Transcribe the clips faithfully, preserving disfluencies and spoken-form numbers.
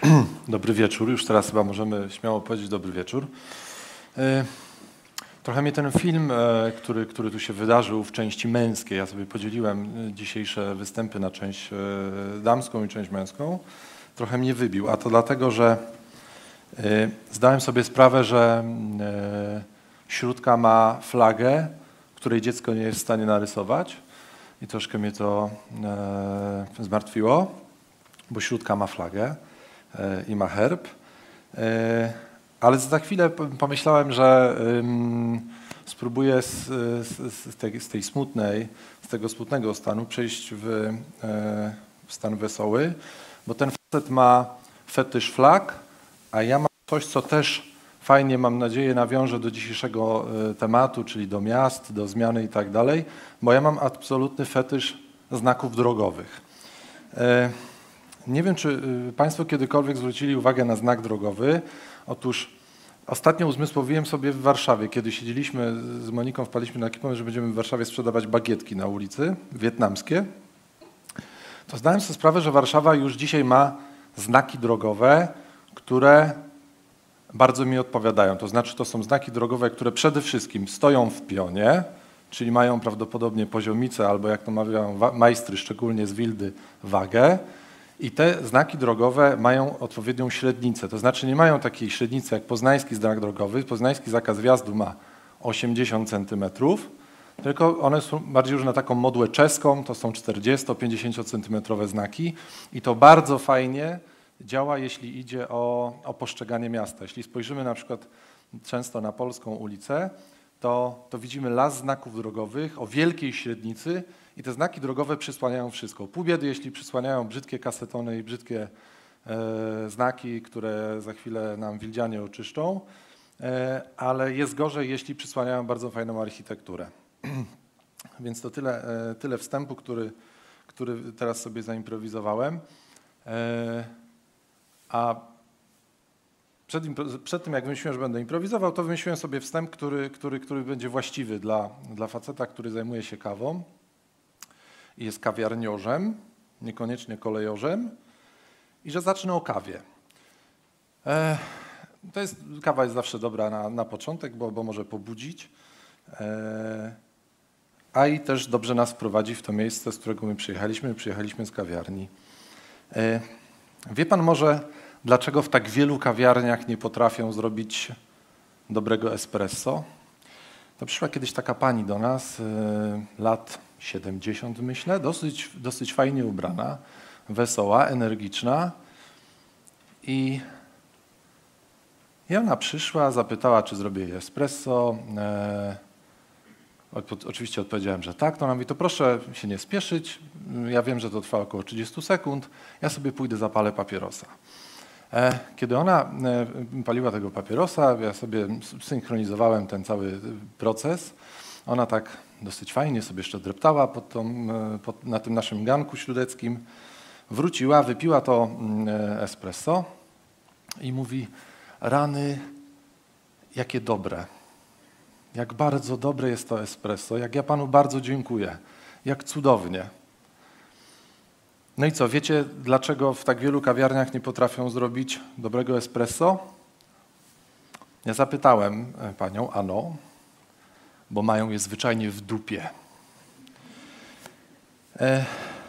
Dobry wieczór. Już teraz chyba możemy śmiało powiedzieć dobry wieczór. Trochę mnie ten film, który, który tu się wydarzył w części męskiej, ja sobie podzieliłem dzisiejsze występy na część damską i część męską, trochę mnie wybił. A to dlatego, że zdałem sobie sprawę, że śródka ma flagę, której dziecko nie jest w stanie narysować i troszkę mnie to zmartwiło, bo śródka ma flagę i ma herb. Ale za chwilę pomyślałem, że spróbuję z, z, z, tej, z tej smutnej, z tego smutnego stanu przejść w, w stan wesoły, bo ten facet ma fetysz flag, a ja mam coś, co też fajnie, mam nadzieję, nawiąże do dzisiejszego tematu, czyli do miast, do zmiany i tak dalej, bo ja mam absolutny fetysz znaków drogowych. Nie wiem, czy Państwo kiedykolwiek zwrócili uwagę na znak drogowy. Otóż ostatnio uzmysłowiłem sobie w Warszawie, kiedy siedzieliśmy z Moniką, wpadliśmy na taki pomysł, że będziemy w Warszawie sprzedawać bagietki na ulicy, wietnamskie, to zdałem sobie sprawę, że Warszawa już dzisiaj ma znaki drogowe, które bardzo mi odpowiadają. To znaczy, to są znaki drogowe, które przede wszystkim stoją w pionie, czyli mają prawdopodobnie poziomicę, albo jak to mawiają majstry, szczególnie z Wildy, wagę. I te znaki drogowe mają odpowiednią średnicę, to znaczy nie mają takiej średnicy jak poznański znak drogowy. Poznański zakaz wjazdu ma osiemdziesiąt centymetrów, tylko one są bardziej już na taką modłę czeską, to są czterdziesto-pięćdziesiąt centymetrowe znaki i to bardzo fajnie działa, jeśli idzie o, o postrzeganie miasta. Jeśli spojrzymy na przykład często na Polską ulicę, to, to widzimy las znaków drogowych o wielkiej średnicy i te znaki drogowe przysłaniają wszystko. Pół biedy, jeśli przysłaniają brzydkie kasetony i brzydkie e, znaki, które za chwilę nam wildzianie oczyszczą, e, ale jest gorzej, jeśli przysłaniają bardzo fajną architekturę. Więc to tyle, e, tyle wstępu, który, który teraz sobie zaimprowizowałem. E, a Przed, przed tym, jak wymyśliłem, że będę improwizował, to wymyśliłem sobie wstęp, który, który, który będzie właściwy dla, dla faceta, który zajmuje się kawą i jest kawiarniorzem, niekoniecznie kolejorzem, i że zacznę o kawie. E, to jest, kawa jest zawsze dobra na, na początek, bo, bo może pobudzić, e, a i też dobrze nas wprowadzi w to miejsce, z którego my przyjechaliśmy. Przyjechaliśmy z kawiarni. E, wie pan może, dlaczego w tak wielu kawiarniach nie potrafią zrobić dobrego espresso? To przyszła kiedyś taka pani do nas, y, lat siedemdziesiąt myślę, dosyć, dosyć fajnie ubrana, wesoła, energiczna i, i ona przyszła, zapytała, czy zrobię jej espresso. E, oczywiście odpowiedziałem, że tak. To ona mówi, to proszę się nie spieszyć, ja wiem, że to trwa około trzydzieści sekund, ja sobie pójdę, zapalę papierosa. Kiedy ona paliła tego papierosa, ja sobie synchronizowałem ten cały proces. Ona tak dosyć fajnie sobie jeszcze dreptała pod tą, pod, na tym naszym ganku śródeckim. Wróciła, wypiła to espresso i mówi, rany, jakie dobre. Jak bardzo dobre jest to espresso, jak ja panu bardzo dziękuję, jak cudownie. No i co, wiecie, dlaczego w tak wielu kawiarniach nie potrafią zrobić dobrego espresso? Ja zapytałem panią, ano, bo mają je zwyczajnie w dupie. E,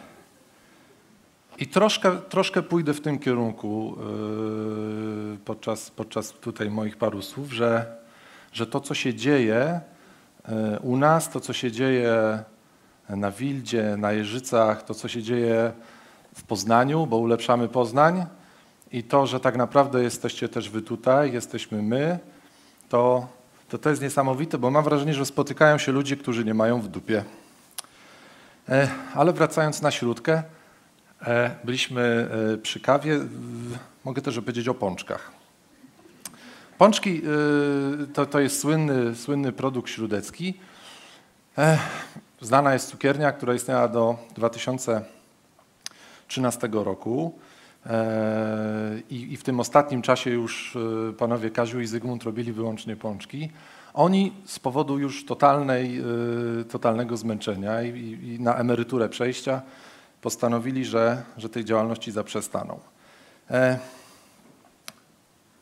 I troszkę, troszkę pójdę w tym kierunku yy, podczas, podczas tutaj moich paru słów, że, że to, co się dzieje yy, u nas, to, co się dzieje na Wildzie, na Jeżycach, to, co się dzieje w Poznaniu, bo ulepszamy Poznań i to, że tak naprawdę jesteście też wy tutaj, jesteśmy my, to to, to jest niesamowite, bo mam wrażenie, że spotykają się ludzie, którzy nie mają w dupie. E, ale wracając na śródkę, e, byliśmy e, przy kawie, w, mogę też opowiedzieć o pączkach. Pączki e, to, to jest słynny, słynny produkt śródecki. E, znana jest cukiernia, która istniała do dwa tysiące trzynastego roku e, i, i w tym ostatnim czasie już e, panowie Kaziu i Zygmunt robili wyłącznie pączki. Oni z powodu już totalnej, e, totalnego zmęczenia i, i, i na emeryturę przejścia postanowili, że, że tej działalności zaprzestaną. E,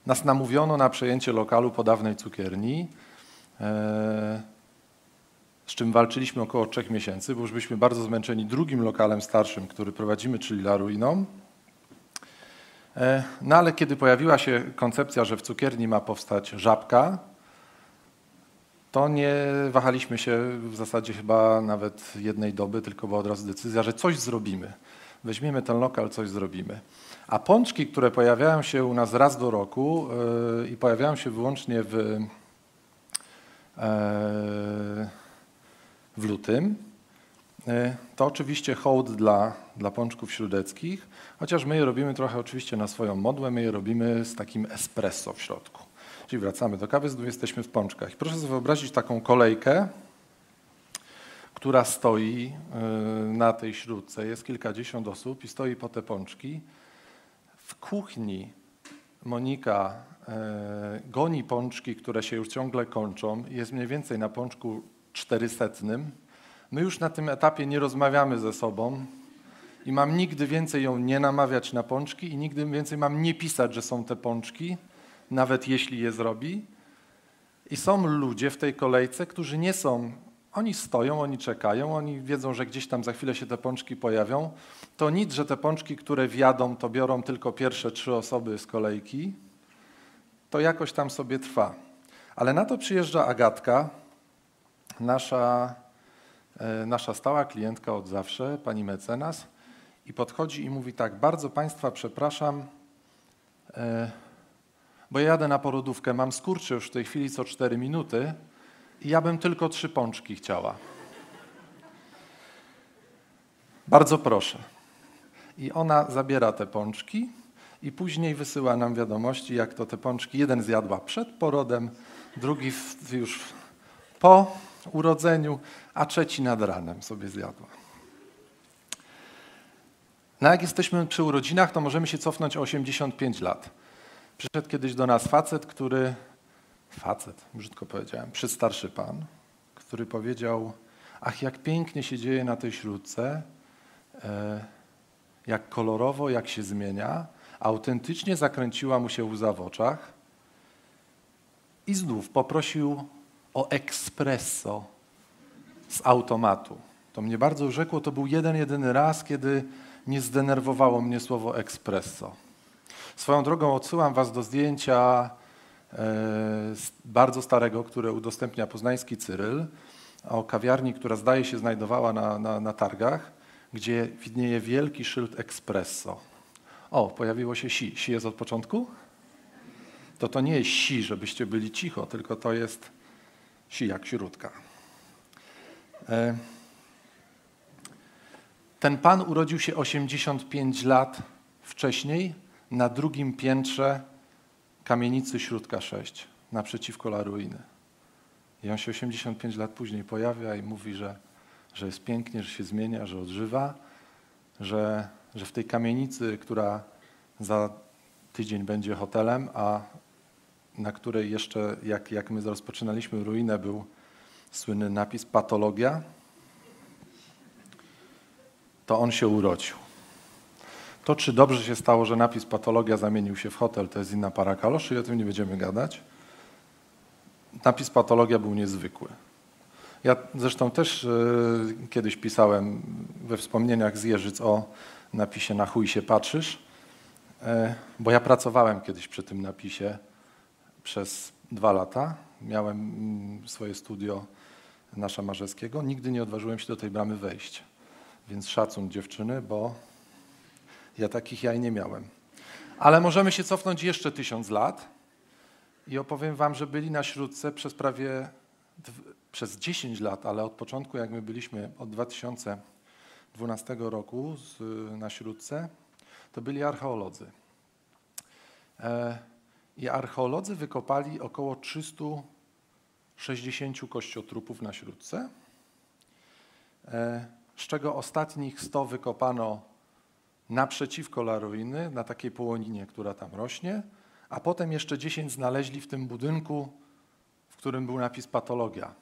nas namówiono na przejęcie lokalu po dawnej cukierni, z czym walczyliśmy około trzech miesięcy, bo już byliśmy bardzo zmęczeni drugim lokalem starszym, który prowadzimy, czyli La Ruiną. No ale kiedy pojawiła się koncepcja, że w cukierni ma powstać Żabka, to nie wahaliśmy się w zasadzie chyba nawet jednej doby, tylko była od razu decyzja, że coś zrobimy. Weźmiemy ten lokal, coś zrobimy. A pączki, które pojawiają się u nas raz do roku yy, i pojawiają się wyłącznie w, yy, w lutym, yy, to oczywiście hołd dla, dla pączków śródeckich, chociaż my je robimy trochę oczywiście na swoją modłę, my je robimy z takim espresso w środku. Czyli wracamy do kawy, znów jesteśmy w pączkach. I proszę sobie wyobrazić taką kolejkę, która stoi na tej śrutce, jest kilkadziesiąt osób i stoi po te pączki. W kuchni Monika goni pączki, które się już ciągle kończą. Jest mniej więcej na pączku czterysetnym. My już na tym etapie nie rozmawiamy ze sobą i mam nigdy więcej ją nie namawiać na pączki i nigdy więcej mam nie pisać, że są te pączki, nawet jeśli je zrobi. I są ludzie w tej kolejce, którzy nie są, oni stoją, oni czekają, oni wiedzą, że gdzieś tam za chwilę się te pączki pojawią. To nic, że te pączki, które wjadą, to biorą tylko pierwsze trzy osoby z kolejki. To jakoś tam sobie trwa. Ale na to przyjeżdża Agatka, nasza, e, nasza stała klientka od zawsze, pani mecenas, i podchodzi i mówi tak: bardzo Państwa przepraszam, e, bo ja jadę na porodówkę, mam skurcze już w tej chwili co cztery minuty i ja bym tylko trzy pączki chciała. Bardzo proszę. I ona zabiera te pączki i później wysyła nam wiadomości, jak to te pączki, jeden zjadła przed porodem, drugi już po urodzeniu, a trzeci nad ranem sobie zjadła. No jak jesteśmy przy urodzinach, to możemy się cofnąć o osiemdziesiąt pięć lat. Przyszedł kiedyś do nas facet, który, facet, brzydko powiedziałem, przystarszy pan, który powiedział: ach, jak pięknie się dzieje na tej śrutce, e, jak kolorowo, jak się zmienia. Autentycznie zakręciła mu się łza w oczach i znów poprosił o espresso z automatu. To mnie bardzo urzekło, to był jeden, jedyny raz, kiedy nie zdenerwowało mnie słowo espresso. Swoją drogą odsyłam was do zdjęcia e, bardzo starego, które udostępnia poznański Cyryl, o kawiarni, która zdaje się znajdowała na, na, na targach, gdzie widnieje wielki szyld espresso. O, pojawiło się si. Si jest od początku? To to nie jest si, żebyście byli cicho, tylko to jest si jak śródka. E, ten pan urodził się osiemdziesiąt pięć lat wcześniej na drugim piętrze kamienicy Śródka sześć, naprzeciwko La Ruiny. I on się osiemdziesiąt pięć lat później pojawia i mówi, że, że jest pięknie, że się zmienia, że odżywa, że, że w tej kamienicy, która za tydzień będzie hotelem, a na której jeszcze, jak, jak my rozpoczynaliśmy ruinę, był słynny napis patologia, to on się urodził. To, czy dobrze się stało, że napis patologia zamienił się w hotel, to jest inna para kaloszy i o tym nie będziemy gadać. Napis patologia był niezwykły. Ja zresztą też y, kiedyś pisałem we wspomnieniach z Jeżyc o napisie na chuj się patrzysz, y, bo ja pracowałem kiedyś przy tym napisie przez dwa lata. Miałem y, swoje studio na Szamarzeskiego. Nigdy nie odważyłem się do tej bramy wejść. Więc szacun dziewczyny, bo ja takich jaj nie miałem. Ale możemy się cofnąć jeszcze tysiąc lat i opowiem wam, że byli na Śródce przez prawie, przez dziesięć lat, ale od początku, jak my byliśmy od dwa tysiące dwunastego roku z, na Śródce, to byli archeolodzy. E, I archeolodzy wykopali około trzysta sześćdziesiąt kościotrupów na Śródce, e, z czego ostatnich sto wykopano naprzeciwko La Ruiny, na takiej połoninie, która tam rośnie, a potem jeszcze dziesięć znaleźli w tym budynku, w którym był napis patologia.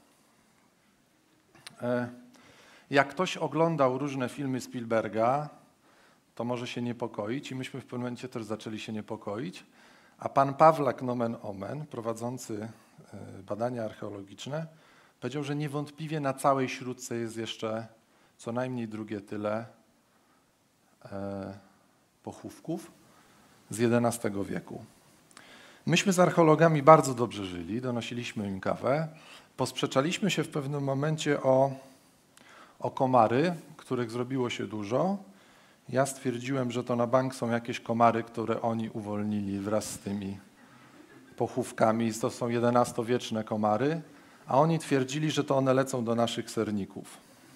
Jak ktoś oglądał różne filmy Spielberga, to może się niepokoić i myśmy w pewnym momencie też zaczęli się niepokoić, A pan Pawlak nomen omen, prowadzący badania archeologiczne, powiedział, że niewątpliwie na całej Śródce jest jeszcze co najmniej drugie tyle e, pochówków z jedenastego wieku. Myśmy z archeologami bardzo dobrze żyli, donosiliśmy im kawę. Posprzeczaliśmy się w pewnym momencie o, o komary, których zrobiło się dużo. Ja stwierdziłem, że to na bank są jakieś komary, które oni uwolnili wraz z tymi pochówkami. To są jedenastowieczne komary, a oni twierdzili, że to one lecą do naszych serników.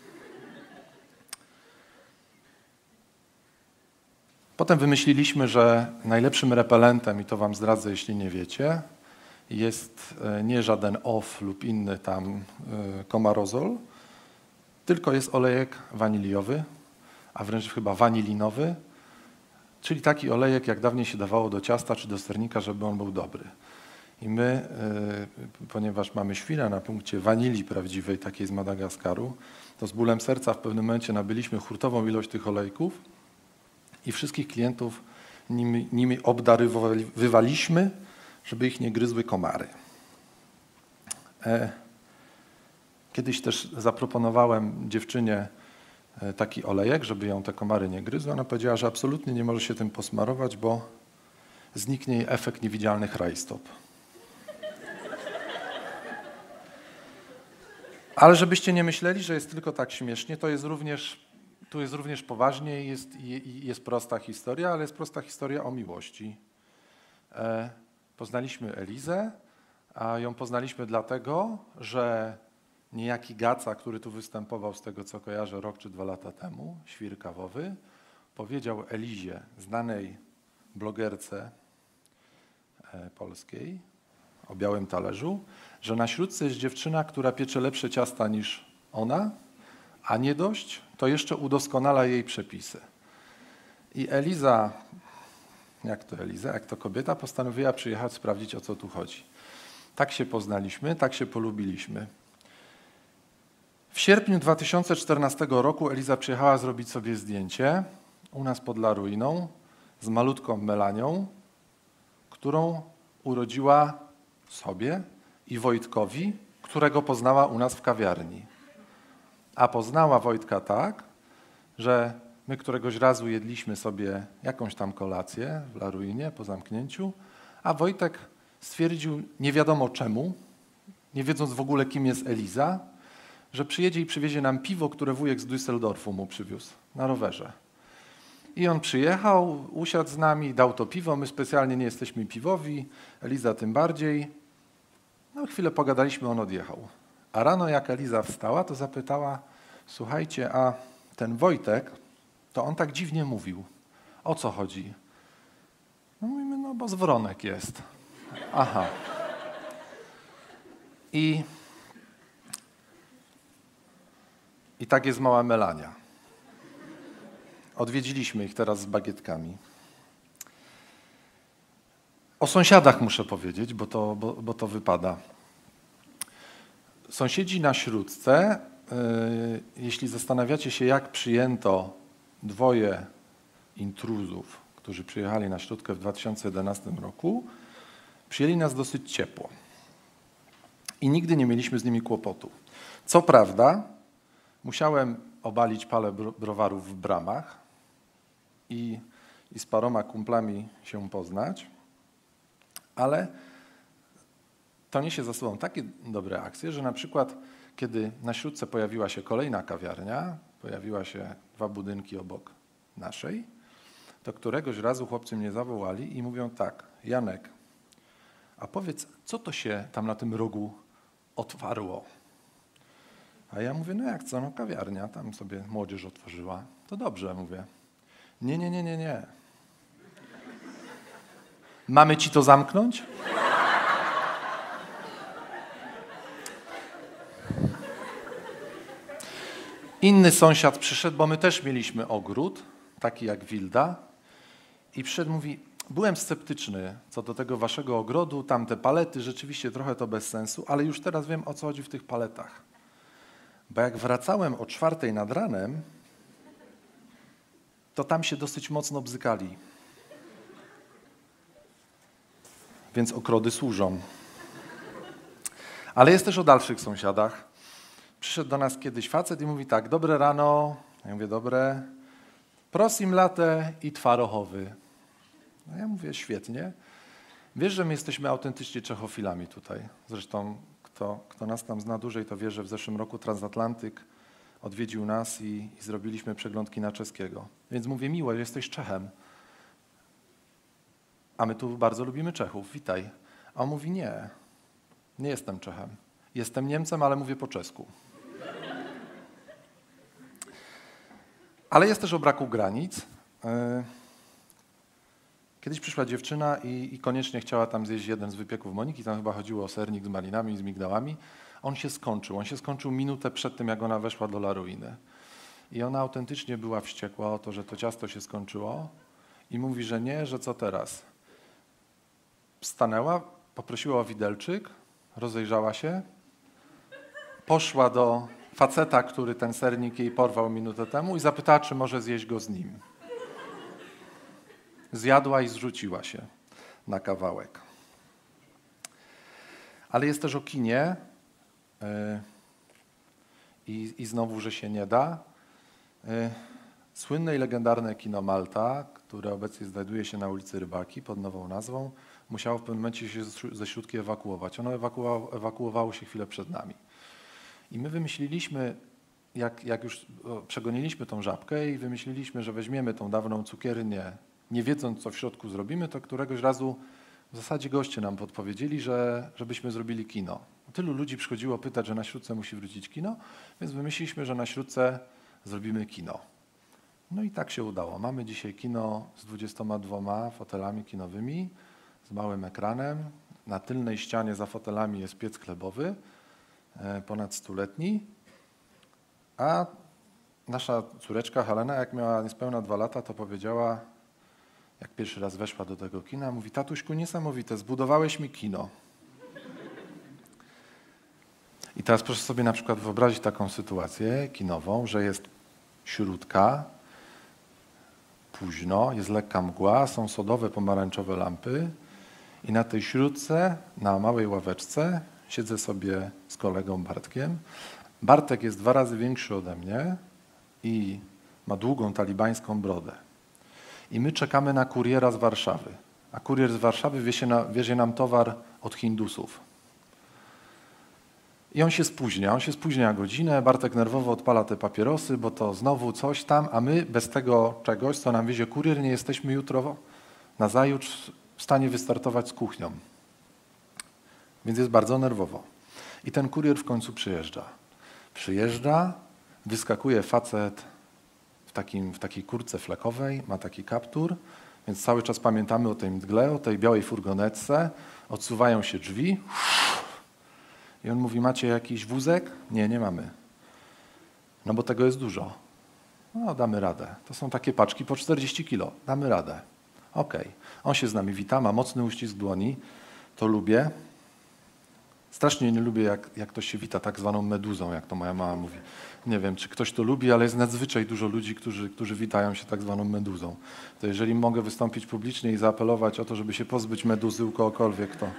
Potem wymyśliliśmy, że najlepszym repelentem, i to wam zdradzę, jeśli nie wiecie, jest nie żaden O F lub inny tam komarozol, tylko jest olejek waniliowy, a wręcz chyba wanilinowy, czyli taki olejek, jak dawniej się dawało do ciasta czy do sernika, żeby on był dobry. I my, ponieważ mamy świnę na punkcie wanilii prawdziwej, takiej z Madagaskaru, to z bólem serca w pewnym momencie nabyliśmy hurtową ilość tych olejków i wszystkich klientów nimi, nimi obdarowywaliśmy, żeby ich nie gryzły komary. Kiedyś też zaproponowałem dziewczynie taki olejek, żeby ją te komary nie gryzły. Ona powiedziała, że absolutnie nie może się tym posmarować, bo zniknie jej efekt niewidzialnych rajstop. Ale żebyście nie myśleli, że jest tylko tak śmiesznie, to jest również, tu jest również poważnie, jest, jest prosta historia, ale jest prosta historia o miłości. E, poznaliśmy Elizę, a ją poznaliśmy dlatego, że niejaki Gaca, który tu występował, z tego co kojarzę, rok czy dwa lata temu, świr kawowy, powiedział Elizie, znanej blogerce e, polskiej, o białym talerzu, że na Śródce jest dziewczyna, która piecze lepsze ciasta niż ona, a nie dość, to jeszcze udoskonala jej przepisy. I Eliza, jak to Eliza, jak to kobieta, postanowiła przyjechać sprawdzić, o co tu chodzi. Tak się poznaliśmy, tak się polubiliśmy. W sierpniu dwa tysiące czternastego roku Eliza przyjechała zrobić sobie zdjęcie u nas pod La Ruiną z malutką Melanią, którą urodziła sobie i Wojtkowi, którego poznała u nas w kawiarni. A poznała Wojtka tak, że my któregoś razu jedliśmy sobie jakąś tam kolację w La Ruinie po zamknięciu, a Wojtek stwierdził nie wiadomo czemu, nie wiedząc w ogóle kim jest Eliza, że przyjedzie i przywiezie nam piwo, które wujek z Düsseldorfu mu przywiózł na rowerze. I on przyjechał, usiadł z nami, dał to piwo, my specjalnie nie jesteśmy piwowi, Eliza tym bardziej. No chwilę pogadaliśmy, on odjechał. A rano jak Eliza wstała, to zapytała, słuchajcie, a ten Wojtek, to on tak dziwnie mówił. O co chodzi? No mówimy, no bo zwronek jest. Aha. I, i tak jest mała Melania. Odwiedziliśmy ich teraz z bagietkami. O sąsiadach muszę powiedzieć, bo to, bo, bo to wypada. Sąsiedzi na Śródce, yy, jeśli zastanawiacie się, jak przyjęto dwoje intruzów, którzy przyjechali na Śródkę w dwa tysiące jedenastym roku, przyjęli nas dosyć ciepło. I nigdy nie mieliśmy z nimi kłopotu. Co prawda, musiałem obalić palę browarów w Bramach i, i z paroma kumplami się poznać, ale to niesie za sobą takie dobre akcje, że na przykład kiedy na Śródce pojawiła się kolejna kawiarnia, pojawiła się dwa budynki obok naszej, to któregoś razu chłopcy mnie zawołali i mówią tak, Janek, a powiedz, co to się tam na tym rogu otwarło? A ja mówię, no jak co, no kawiarnia, tam sobie młodzież otworzyła. To dobrze, mówię. Nie, nie, nie, nie, nie. Mamy ci to zamknąć? Inny sąsiad przyszedł, bo my też mieliśmy ogród, taki jak Wilda, i przyszedł, mówi, byłem sceptyczny co do tego waszego ogrodu, tamte palety, rzeczywiście trochę to bez sensu, ale już teraz wiem, o co chodzi w tych paletach. Bo jak wracałem o czwartej nad ranem, to tam się dosyć mocno bzykali. więc ogrody służą. Ale jest też o dalszych sąsiadach. Przyszedł do nas kiedyś facet i mówi tak, dobre rano, ja mówię dobre, prosim latte i twarochowy. No ja mówię świetnie. Wiesz, że my jesteśmy autentycznie czechofilami tutaj. Zresztą kto, kto nas tam zna dłużej, to wie, że w zeszłym roku Transatlantyk odwiedził nas i, i zrobiliśmy przeglądki na czeskiego. Więc mówię, miło, jesteś Czechem. A my tu bardzo lubimy Czechów, witaj. A on mówi, nie, nie jestem Czechem. Jestem Niemcem, ale mówię po czesku. Ale jest też o braku granic. Kiedyś przyszła dziewczyna i, i koniecznie chciała tam zjeść jeden z wypieków Moniki, tam chyba chodziło o sernik z malinami i z migdałami. On się skończył. On się skończył minutę przed tym, jak ona weszła do La Ruiny. I ona autentycznie była wściekła o to, że to ciasto się skończyło i mówi, że nie, że co teraz. Stanęła, poprosiła o widelczyk, rozejrzała się, poszła do faceta, który ten sernik jej porwał minutę temu i zapytała, czy może zjeść go z nim. Zjadła i zrzuciła się na kawałek. Ale jest też o kinie yy, i, i znowu, że się nie da. Yy, słynne i legendarne kino Malta, które obecnie znajduje się na ulicy Rybaki pod nową nazwą, musiało w pewnym momencie się ze Śródki ewakuować. Ono ewakuowało, ewakuowało się chwilę przed nami. I my wymyśliliśmy, jak, jak już przegoniliśmy tą żabkę i wymyśliliśmy, że weźmiemy tą dawną cukiernię, nie wiedząc, co w środku zrobimy, to któregoś razu w zasadzie goście nam podpowiedzieli, że żebyśmy zrobili kino. Tylu ludzi przychodziło pytać, że na Śródce musi wrócić kino, więc wymyśliliśmy, że na Śródce zrobimy kino. No i tak się udało. Mamy dzisiaj kino z dwudziestoma dwoma fotelami kinowymi, z małym ekranem. Na tylnej ścianie za fotelami jest piec chlebowy, ponad stuletni, a nasza córeczka Helena, jak miała niespełna dwa lata, to powiedziała, jak pierwszy raz weszła do tego kina, mówi, tatuśku, niesamowite, zbudowałeś mi kino. I teraz proszę sobie na przykład wyobrazić taką sytuację kinową, że jest śródka, późno, jest lekka mgła, są sodowe, pomarańczowe lampy i na tej śródce, na małej ławeczce siedzę sobie z kolegą Bartkiem. Bartek jest dwa razy większy ode mnie i ma długą talibańską brodę. I my czekamy na kuriera z Warszawy. A kurier z Warszawy wiezie, na, wiezie nam towar od Hindusów. I on się spóźnia, on się spóźnia godzinę, Bartek nerwowo odpala te papierosy, bo to znowu coś tam, a my bez tego czegoś, co nam wiezie kurier, nie jesteśmy jutro, nazajutrz w stanie wystartować z kuchnią. Więc jest bardzo nerwowo. I ten kurier w końcu przyjeżdża. Przyjeżdża, wyskakuje facet w, takim, w takiej kurtce flekowej, ma taki kaptur, więc cały czas pamiętamy o tej mgle, o tej białej furgonetce, odsuwają się drzwi i on mówi, macie jakiś wózek? Nie, nie mamy. No bo tego jest dużo. No damy radę. To są takie paczki po czterdzieści kilo. Damy radę. Okej. Okay. On się z nami wita, ma mocny uścisk dłoni. To lubię. Strasznie nie lubię, jak, jak ktoś się wita tak zwaną meduzą, jak to moja mama mówi. Nie wiem, czy ktoś to lubi, ale jest nadzwyczaj dużo ludzi, którzy, którzy witają się tak zwaną meduzą. To jeżeli mogę wystąpić publicznie i zaapelować o to, żeby się pozbyć meduzy u kogokolwiek, to...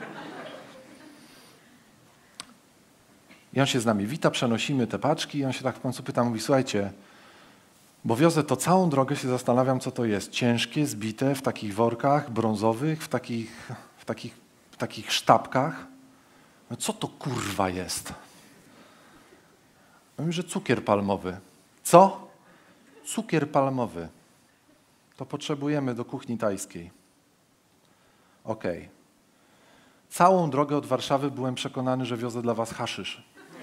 I on się z nami wita, przenosimy te paczki i on się tak w końcu pyta, mówi, słuchajcie, bo wiozę to całą drogę, się zastanawiam, co to jest. Ciężkie, zbite, w takich workach brązowych, w takich, w takich, w takich sztabkach. No co to kurwa jest? Mówię, że cukier palmowy. Co? Cukier palmowy. To potrzebujemy do kuchni tajskiej. Okej. Okay. Całą drogę od Warszawy byłem przekonany, że wiozę dla was haszysz.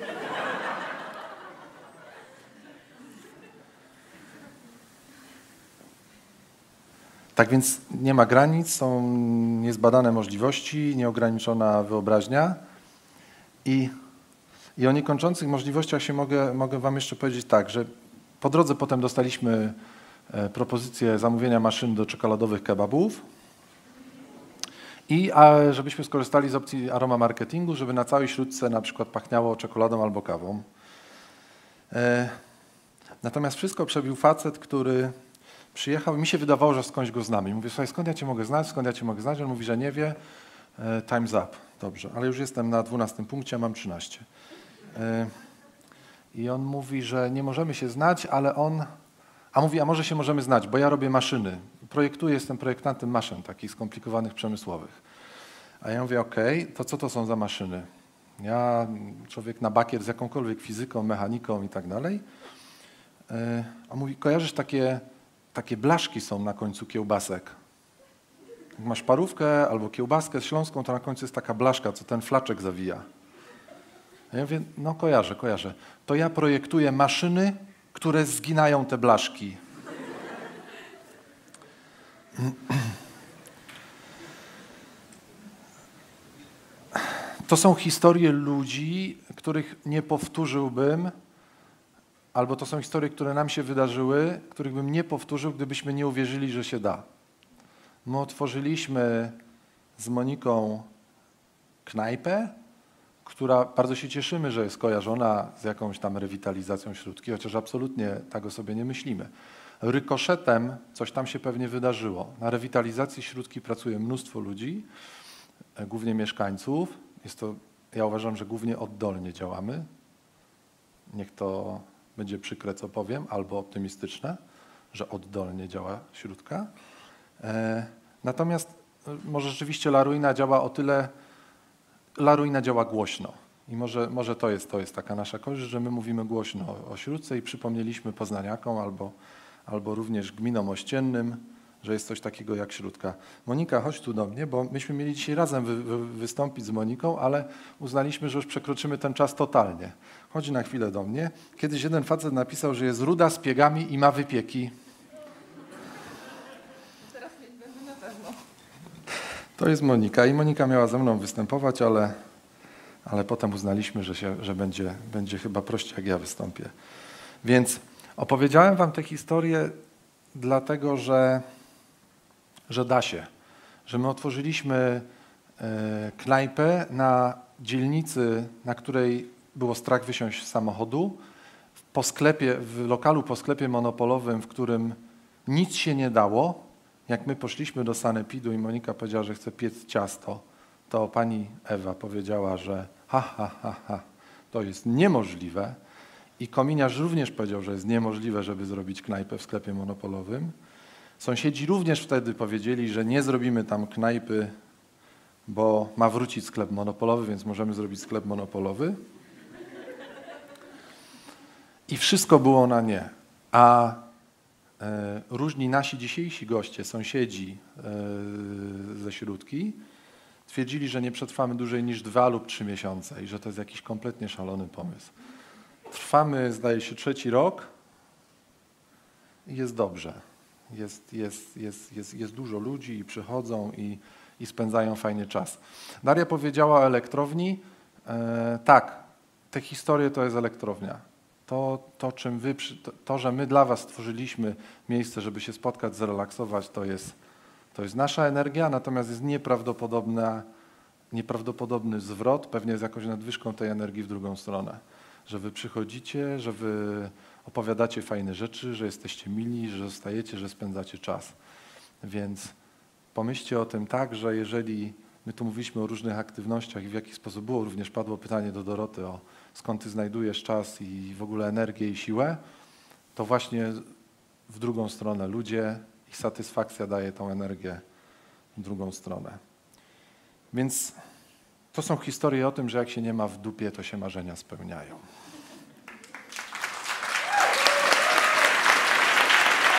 Tak więc nie ma granic, są niezbadane możliwości, nieograniczona wyobraźnia. I, i o niekończących możliwościach się mogę, mogę wam jeszcze powiedzieć tak, że po drodze potem dostaliśmy e, propozycję zamówienia maszyn do czekoladowych kebabów i a, żebyśmy skorzystali z opcji aroma marketingu, żeby na całej śródce na przykład pachniało czekoladą albo kawą. E, natomiast wszystko przebił facet, który przyjechał i mi się wydawało, że skądś go znamy. I mówię, słuchaj, skąd ja cię mogę znać, skąd ja cię mogę znać? On mówi, że nie wie. E, time's up, dobrze, ale już jestem na dwunastym punkcie, a mam trzynaście. E, I on mówi, że nie możemy się znać, ale on... A mówi, a może się możemy znać, bo ja robię maszyny. Projektuję, jestem projektantem maszyn, takich skomplikowanych, przemysłowych. A ja mówię, okej, okay, to co to są za maszyny? Ja, człowiek na bakier z jakąkolwiek fizyką, mechaniką i tak dalej. A mówi, kojarzysz takie, takie blaszki są na końcu kiełbasek? Jak masz parówkę albo kiełbaskę śląską, to na końcu jest taka blaszka, co ten flaczek zawija. A ja mówię, no kojarzę, kojarzę. To ja projektuję maszyny, które zginają te blaszki. To są historie ludzi, których nie powtórzyłbym, albo to są historie, które nam się wydarzyły, których bym nie powtórzył, gdybyśmy nie uwierzyli, że się da. My otworzyliśmy z Moniką knajpę, która bardzo się cieszymy, że jest kojarzona z jakąś tam rewitalizacją Śródki, chociaż absolutnie tak o sobie nie myślimy. Rykoszetem coś tam się pewnie wydarzyło. Na rewitalizacji Śródki pracuje mnóstwo ludzi, głównie mieszkańców. Jest to, ja uważam, że głównie oddolnie działamy. Niech to będzie przykre, co powiem, albo optymistyczne, że oddolnie działa Śródka. E, natomiast może rzeczywiście La Ruina działa o tyle, La Ruina działa głośno. I może, może to, jest, to jest taka nasza korzyść, że my mówimy głośno o, o Śródce i przypomnieliśmy poznaniakom albo, albo również gminom ościennym, że jest coś takiego jak Śródka. Monika, chodź tu do mnie, bo myśmy mieli dzisiaj razem wy, wy, wystąpić z Moniką, ale uznaliśmy, że już przekroczymy ten czas totalnie. Chodź na chwilę do mnie. Kiedyś jeden facet napisał, że jest ruda z piegami i ma wypieki. Teraz mieć będę na pewno. To jest Monika i Monika miała ze mną występować, ale, ale potem uznaliśmy, że, się, że będzie, będzie chyba prościej, jak ja wystąpię. Więc opowiedziałem wam tę historię dlatego, że że da się, że my otworzyliśmy e, knajpę na dzielnicy, na której było strach wysiąść z samochodu, po sklepie, w lokalu po sklepie monopolowym, w którym nic się nie dało. Jak my poszliśmy do sanepidu i Monika powiedziała, że chce piec ciasto, to pani Ewa powiedziała, że ha, ha, ha, ha, to jest niemożliwe. I kominiarz również powiedział, że jest niemożliwe, żeby zrobić knajpę w sklepie monopolowym. Sąsiedzi również wtedy powiedzieli, że nie zrobimy tam knajpy, bo ma wrócić sklep monopolowy, więc możemy zrobić sklep monopolowy. I wszystko było na nie. A e, różni nasi dzisiejsi goście, sąsiedzi e, ze Śródki, twierdzili, że nie przetrwamy dłużej niż dwa lub trzy miesiące i że to jest jakiś kompletnie szalony pomysł. Trwamy, zdaje się, trzeci rok i jest dobrze. Jest, jest, jest, jest, jest dużo ludzi i przychodzą i, i spędzają fajny czas. Daria powiedziała o elektrowni. E, tak, te historie to jest elektrownia. To, to, czym wy, to, to, że my dla was stworzyliśmy miejsce, żeby się spotkać, zrelaksować, to jest, to jest nasza energia, natomiast jest nieprawdopodobna, nieprawdopodobny zwrot, pewnie z jakąś nadwyżką tej energii w drugą stronę. Że wy przychodzicie, że wy opowiadacie fajne rzeczy, że jesteście mili, że zostajecie, że spędzacie czas. Więc pomyślcie o tym tak, że jeżeli my tu mówiliśmy o różnych aktywnościach i w jaki sposób było, również padło pytanie do Doroty o skąd ty znajdujesz czas i w ogóle energię i siłę, to właśnie w drugą stronę ludzie i satysfakcja daje tą energię w drugą stronę. Więc to są historie o tym, że jak się nie ma w dupie, to się marzenia spełniają.